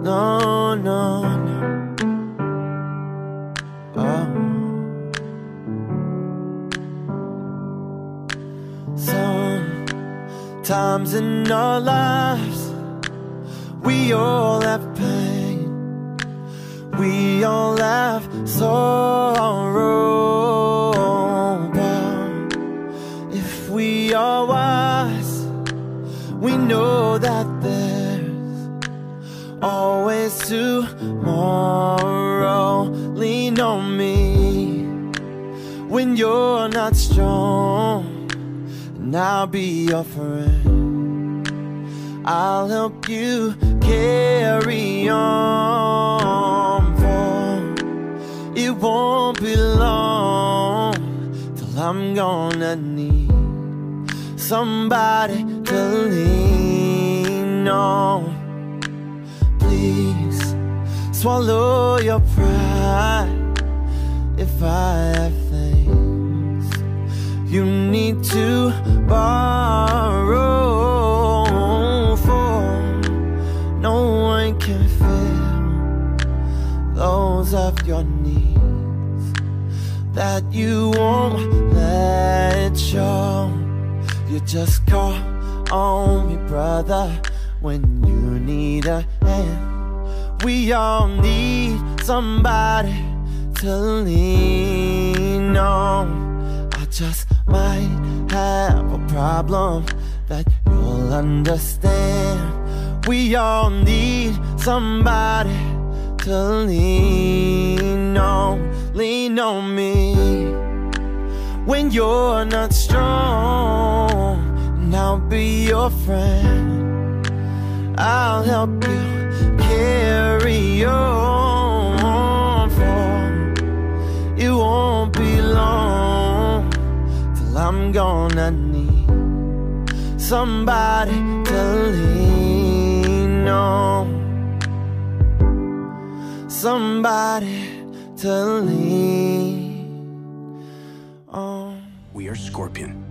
no, no, no. Oh. Sometimes in our lives we all have pain, we all have sorrow, but if we are wise, we know that there's always tomorrow. Lean on me when you're not strong, and I'll be your friend. I'll help you carry on, for it won't be long till I'm gonna need somebody to lean on. Please swallow your pride if I have things you need to borrow, for no one can fill those of your needs that you won't let show. You just call on me, brother, when you need a hand. We all need somebody to lean on. I just might have a problem that you'll understand. We all need somebody to lean on. Lean on me when you're not strong, and I'll be your friend. I'll help you carry on, for it won't be long till I'm gonna need somebody to lean on, somebody to lean on. We are Scorpion.